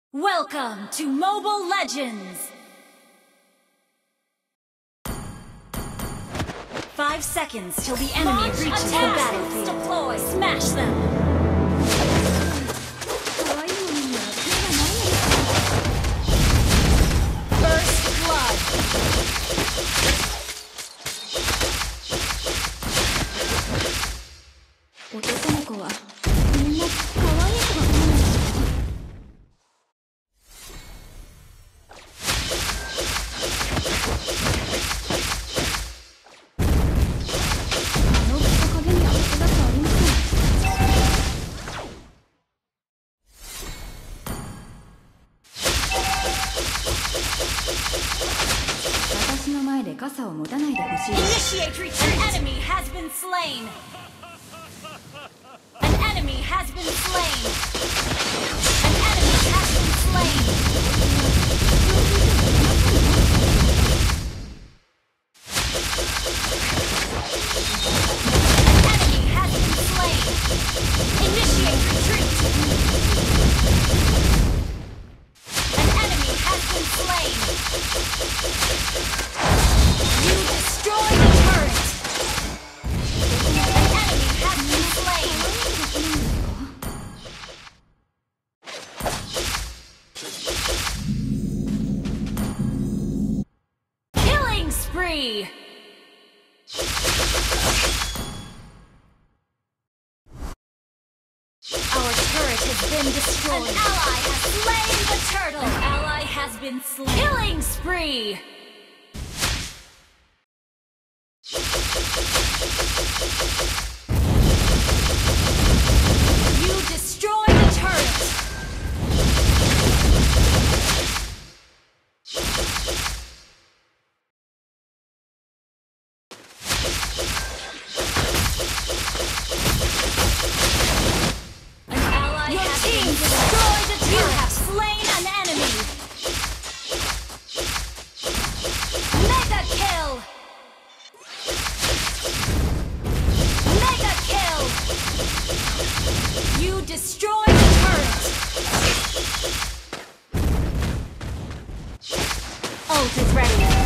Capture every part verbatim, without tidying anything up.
Welcome to Mobile Legends! Five seconds till the enemy Launch reaches the attack. battlefield. Deploy! Smash them! 可愛いのには手がないの。 First blood! 男の子はみんな可愛い子が好みなの。 私の前で傘を持たないでほしい。 Initiate retreat! An enemy has been slain! An enemy has been slain! An enemy has been slain! An enemy has been slain! Initiate retreat! An enemy has been slain! You destroyed the turret! An enemy has been slain! Killing spree! Our turret has been destroyed. An ally has slain the turtle. An ally has been slain. Killing spree! You destroy the turret! An ally Your has team been destroyed the turret! You have slain an enemy! Mega kill! Mega kill! You destroy the turret! Ult is ready.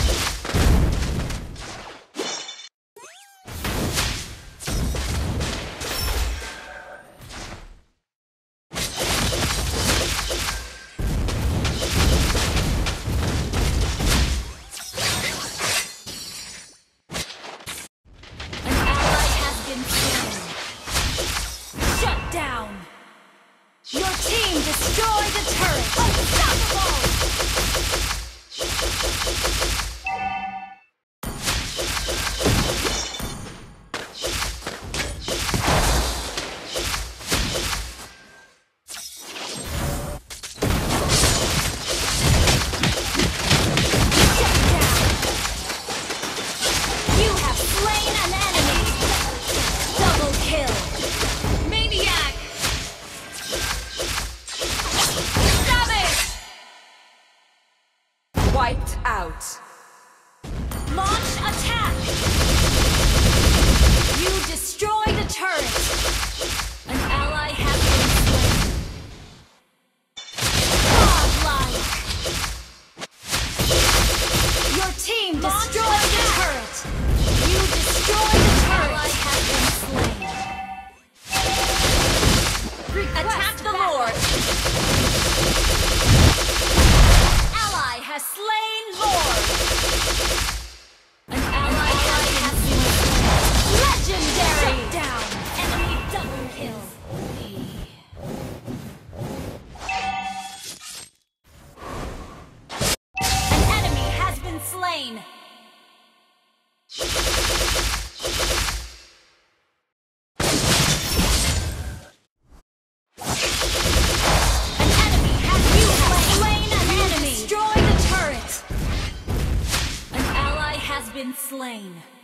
An ally has been slain. Shut down! Your team destroyed the turret! Unstoppable! Shut down! You have slain an enemy! Double kill! Maniac! Savage! Wiped out. Launch attack! You destroy the turret! An ally has been slain. Godlike! Your team destroyed the turret! You destroyed the turret! Ally has been slain. Attack the Lord! Ally has slain Lord! An ally has been slain. Legendary! Shut down! Enemy double kill. An enemy has been slain. An enemy has you have slain an enemy. Destroy the turret. An ally has been slain.